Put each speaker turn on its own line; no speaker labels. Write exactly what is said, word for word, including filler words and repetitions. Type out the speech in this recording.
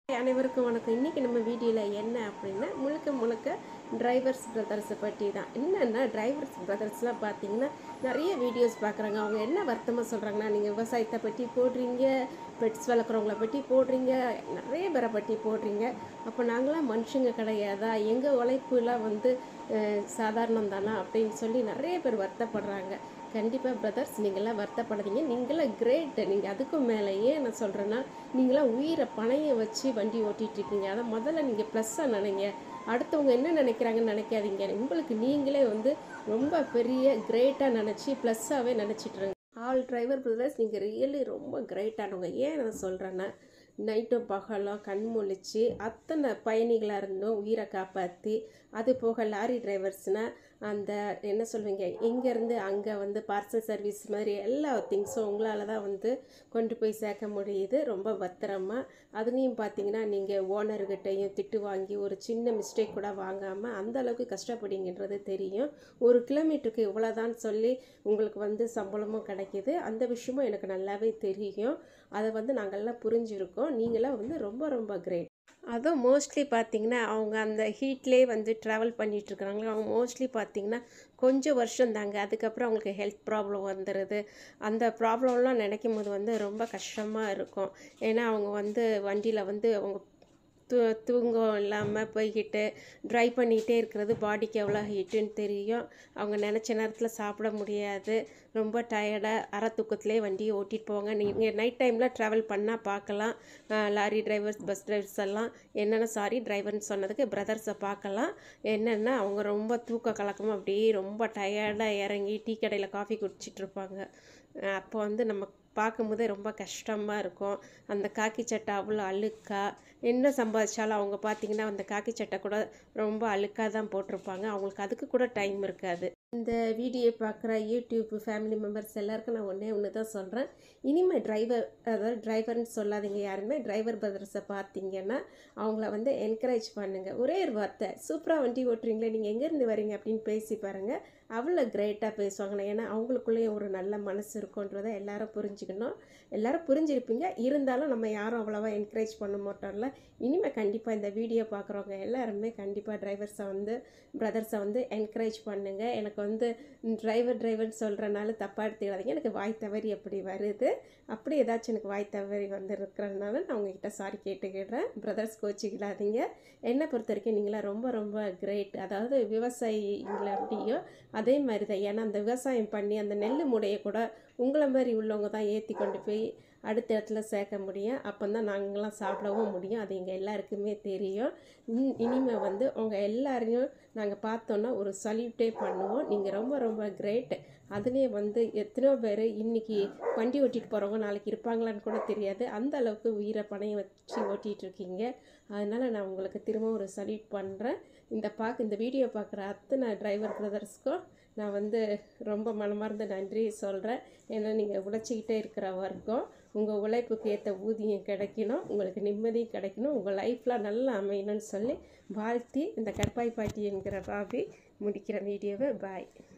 அனைவருக்கும் வணக்கம். இன்றைக்கி நம்ம வீடியோவில் என்ன அப்படின்னா முழுக்க முழுக்க டிரைவர்ஸ் பிரதர்ஸை பற்றி தான். என்னென்னா டிரைவர்ஸ் பிரதர்ஸ்லாம் பார்த்தீங்கன்னா நிறைய வீடியோஸ் பார்க்குறாங்க. அவங்க என்ன வருத்தமாக சொல்கிறாங்கன்னா, நீங்கள் விவசாயத்தை பற்றி போடுறீங்க, பெட்ஸ் வளர்க்குறவங்கள பற்றி போடுறீங்க, நிறைய பேரை பற்றி போடுறீங்க. அப்போ நாங்களாம் மனுஷங்க கிடையாதா, எங்கள் உழைப்புலாம் வந்து சாதாரணம் தானா அப்படின்னு சொல்லி நிறைய பேர் வருத்தப்படுறாங்க. கண்டிப்பாக பிரதர்ஸ், நீங்களாம் வருத்தப்படாதீங்க. நீங்களாம் கிரேட். நீங்கள் அதுக்கும் மேலேயே நான் சொல்கிறேன்னா, நீங்களாம் உயிரை பணைய வச்சு வண்டி ஓட்டிகிட்ருக்கீங்க. அதை முதல்ல நீங்கள் ப்ளஸ்ஸாக நினைங்க. அடுத்தவங்க என்ன நினைக்கிறாங்கன்னு நினைக்காதீங்க. உங்களுக்கு நீங்களே வந்து ரொம்ப பெரிய கிரேட்டாக நினச்சி ப்ளஸ்ஸாகவே நினச்சிட்ருங்க. ஆல் டிரைவர் பிரதர்ஸ், நீங்கள் ரியலி ரொம்ப கிரேட்டானவங்க. ஏன் நான் சொல்கிறேன்னா, நைட்டும் பகலும் கண் முழிச்சு அத்தனை பயணிகளாக இருந்தும் உயிரை காப்பாற்றி, அது போக லாரி டிரைவர்ஸ்னால் அந்த என்ன சொல்வீங்க, இங்கேருந்து அங்கே வந்து பார்சல் சர்வீஸ் மாதிரி எல்லா திங்ஸும் உங்களால் தான் வந்து கொண்டு போய் சேர்க்க முடியுது ரொம்ப பத்திரமா. அதுலேயும் பார்த்தீங்கன்னா நீங்கள் ஓனர்கிட்டையும் திட்டு வாங்கி ஒரு சின்ன மிஸ்டேக் கூட வாங்காமல் அந்த அளவுக்கு கஷ்டப்படுங்கன்றது தெரியும். ஒரு கிலோமீட்டருக்கு இவ்வளோதான் சொல்லி உங்களுக்கு வந்து சம்பளமும் கிடைக்கிது. அந்த விஷயமும் எனக்கு நல்லாவே தெரியும். அதை வந்து நாங்கள்லாம் புரிஞ்சுருக்கோம். நீங்களாம் வந்து ரொம்ப ரொம்ப கிரேட். அதுவும் மோஸ்ட்லி பார்த்திங்கன்னா அவங்க அந்த ஹீட்லேயே வந்து ட்ராவல் பண்ணிகிட்ருக்குறாங்களே, அவங்க மோஸ்ட்லி பார்த்திங்கன்னா கொஞ்சம் வருஷம் தாங்க. அதுக்கப்புறம் அவங்களுக்கு ஹெல்த் ப்ராப்ளம் வந்துடுது. அந்த ப்ராப்ளம்லாம் நினைக்கும் போது வந்து ரொம்ப கஷ்டமாக இருக்கும். ஏன்னா அவங்க வந்து வண்டியில் வந்து அவங்க தூ தூங்கம் இல்லாமல் போய்கிட்டு ட்ரைவ் பண்ணிகிட்டே இருக்கிறது பாடிக்கு எவ்வளோ ஹீட்டுன்னு தெரியும். அவங்க நினச்ச நேரத்தில் சாப்பிட முடியாது. ரொம்ப டயர்டாக அரை தூக்கத்துலேயே வண்டியை ஓட்டிகிட்டு போவாங்க. நீங்கள் நைட் டைமில் ட்ராவல் பண்ணால் பார்க்கலாம். லாரி டிரைவர்ஸ், பஸ் டிரைவர்ஸ் எல்லாம் என்னென்ன சாரி டிரைவர்னு சொன்னதுக்கு பிரதர்ஸை பார்க்கலாம். என்னென்னா அவங்க ரொம்ப தூக்க கலக்கமாக அப்படியே ரொம்ப டயர்டாக இறங்கி டீ கடையில் காஃபி குடிச்சிட்ருப்பாங்க. அப்போ வந்து நம்ம பார்க்கும்போதே ரொம்ப கஷ்டமாக இருக்கும். அந்த காக்கி சட்டை அவ்வளோ அழுக்காக, என்ன சம்பாதிச்சாலும் அவங்க பார்த்திங்கன்னா அந்த காக்கி சட்டை கூட ரொம்ப அழுக்காக தான் போட்டிருப்பாங்க. அவங்களுக்கு அதுக்கு கூட டைம் இருக்காது. இந்த வீடியோ பார்க்குற யூடியூப் ஃபேமிலி மெம்பர்ஸ் எல்லாருக்கும் நான் ஒன்றே ஒன்று தான் சொல்கிறேன். இனிமேல் டிரைவர், அதாவது டிரைவர்னு சொல்லாதீங்க. யாருமே டிரைவர் பிரதர்ஸை பார்த்தீங்கன்னா அவங்கள வந்து என்கரேஜ் பண்ணுங்கள். ஒரே ஒரு வார்த்தை, சூப்பராக வண்டி ஓட்டுறீங்களே, நீங்கள் எங்கேருந்து வரீங்க அப்படின்னு பேசி பாருங்கள். அவ்வளோ கிரேட்டாக பேசுவாங்க. ஏன்னா அவங்களுக்குள்ளேயும் ஒரு நல்ல மனசு இருக்குன்றதை எல்லாரும் புரிஞ்சுக்கணும். எல்லோரும் புரிஞ்சிருப்பீங்க. இருந்தாலும் நம்ம யாரும் அவ்வளோவா என்கரேஜ் பண்ண மாட்டோம்ல. இனிமேல் கண்டிப்பாக இந்த வீடியோ பார்க்குறவங்க எல்லாருமே கண்டிப்பாக டிரைவர்ஸை வந்து பிரதர்ஸை வந்து என்கரேஜ் பண்ணுங்கள். எனக்கு வந்து டிரைவர் டிரைவர்னு சொல்கிறனால தப்பாக எடுத்துக்காதீங்க. எனக்கு வாய் தவறி எப்படி வருது, அப்படி ஏதாச்சும் எனக்கு வாய் தவறி வந்து இருக்கிறதுனால நான் உங்ககிட்ட சாரி கேட்டுக்கிடுறேன். பிரதர்ஸ் கோச்சிக்கிடாதீங்க. என்னை பொறுத்த வரைக்கும் நீங்களாம் ரொம்ப ரொம்ப கிரேட். அதாவது விவசாயிங்களை எப்படியோ அதே மாதிரி தான். ஏன்னா அந்த விவசாயம் பண்ணி அந்த நெல் மூடையை கூட உங்களை மாதிரி உள்ளவங்க தான் ஏற்றி கொண்டு போய் அடுத்த இடத்துல சேர்க்க முடியும். அப்போ தான் நாங்களாம் சாப்பிடவும் முடியும். அது எங்கள் எல்லாருக்குமே தெரியும். இன் இனிமேல் வந்து உங்கள் எல்லாரையும் நாங்கள் பார்த்தோன்னா ஒரு சல்யூட்டே பண்ணுவோம். நீங்கள் ரொம்ப ரொம்ப கிரேட். அதுலேயே வந்து எத்தனையோ பேர் இன்றைக்கி வண்டி ஓட்டிகிட்டு போகிறவங்க நாளைக்கு இருப்பாங்களான்னு கூட தெரியாது. அந்த அளவுக்கு உயிரை பணைய வச்சு ஓட்டிகிட்ருக்கீங்க. அதனால் நான் உங்களுக்கு திரும்ப ஒரு சல்யூட் பண்ணுறேன். இந்த பார்க்க இந்த வீடியோ பார்க்குற அத்தனை டிரைவர் பிரதர்ஸ்க்கும் நான் வந்து ரொம்ப மனமார்ந்த நன்றி சொல்கிறேன். ஏன்னா நீங்கள் உழைச்சிக்கிட்டே இருக்கிற வர்க்கம், உங்கள் உழைப்புக்கு ஏற்ற ஊதியம் கிடைக்கணும், உங்களுக்கு நிம்மதியும் கிடைக்கணும், உங்கள் லைஃப்பில் நல்லா அமையணும்னு சொல்லி வாழ்த்தி இந்த கற்பாய் பாட்டி என்கிற பாபி முடிக்கிற வீடியோவை பாய்.